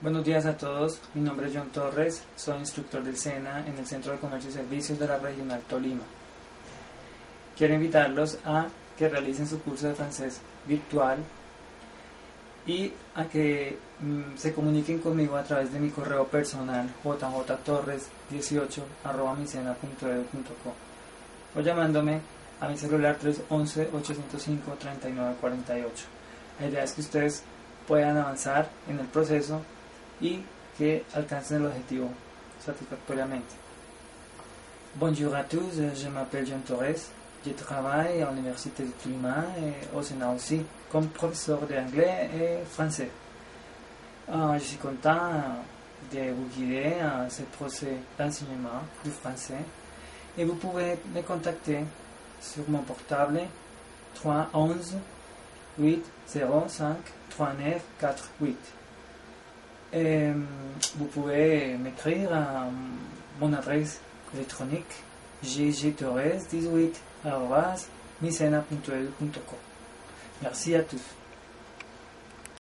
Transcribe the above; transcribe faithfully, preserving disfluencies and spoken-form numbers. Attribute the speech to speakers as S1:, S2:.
S1: Buenos días a todos, mi nombre es John Torres, soy instructor del SENA en el Centro de Comercio y Servicios de la Regional Tolima. Quiero invitarlos a que realicen su curso de francés virtual y a que mmm, se comuniquen conmigo a través de mi correo personal j j torres dieciocho arroba micena punto edu punto co o llamándome a mi celular tres once, ochocientos cinco, treinta y nueve cuarenta y ocho. La idea es que ustedes puedan avanzar en el proceso y que alcancen el objetivo satisfactoriamente. Bonjour à tous, je m'appelle John Torres, je travaille à l'Université de Tolima et au Sénat aussi comme professeur d'anglais et français. Euh, je suis content de vous guider à ce procès d'enseignement du français et vous pouvez me contacter sur mon portable trois onze, huit zéro cinq, trois neuf quatre huit. Et vous pouvez m'écrire à mon adresse électronique g g torres dix-huit arobase micena punto edu punto co. Merci à tous.